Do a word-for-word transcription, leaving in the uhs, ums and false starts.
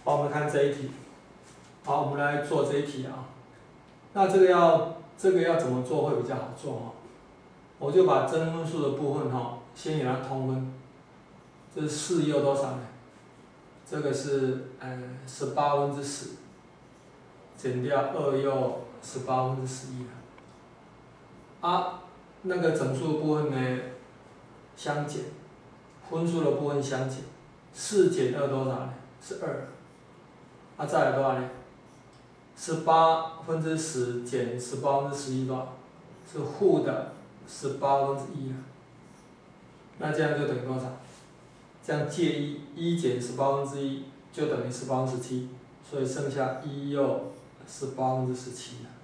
好，我们看这一题。好，我们来做这一题啊。那这个要这个要怎么做会比较好做啊？我就把真分数的部分哈，先给它通分。这是四又多少呢？这个是呃十八分之十，减掉二又十八分之十一了。啊，那个整数的部分呢相减，分数的部分相减，四减二多少呢？是二。啊，再来多少呢？十八分之十减十八分之十一多少？是负的十八分之一啊。那这样就等于多少？这样借一，一减十八分之一就等于十八分之七，所以剩下一又十八分之十七了。